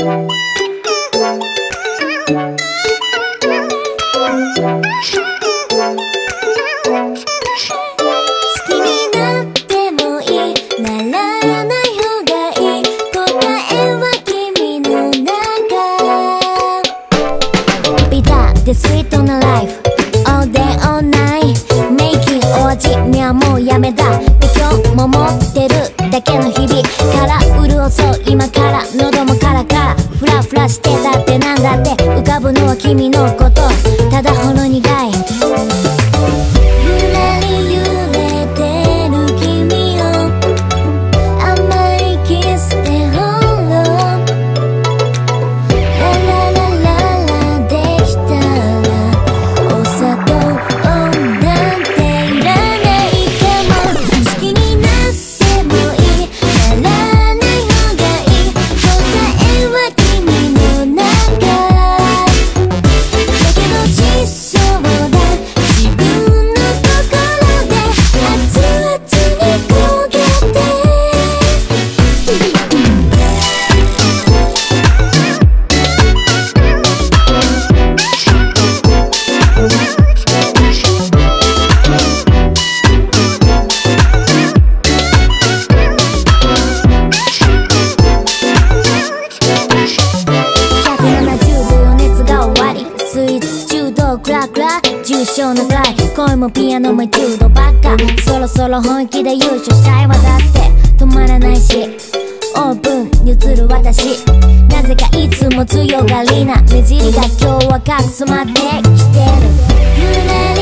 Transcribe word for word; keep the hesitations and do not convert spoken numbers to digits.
Sweet on a life all day all night Making お味にはもうやめだって今日も持ってるだけの日々から潤そう今から喉もカラカラフラフラしてたってなんだって浮かぶのは君のことただほろ苦いゆらり揺れてる君を甘いキスでほろラララララできた重症なくらい恋もピアノも一度ばっかそろそろ本気で優勝したいわだって止まらないしオープンに映る私なぜかいつも強がりな目尻が今日はかく染まってきてる